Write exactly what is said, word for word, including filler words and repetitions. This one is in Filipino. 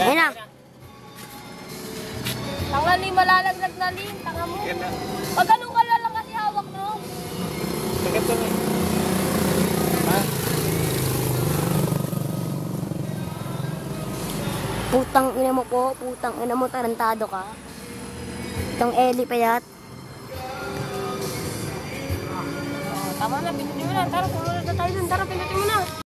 Ayan na. Tanga ni malalaglag na lin. Tanga mo. Pag ganun ka lang kasi hawak mo. Sagat to. Ha? Putang ina mo po. Putang ina mo. Tarantado ka. Itong Eli payat. Tama na. Pinutin mo na. Tara, pumunod na tayo dun. Tara, pinutin mo na.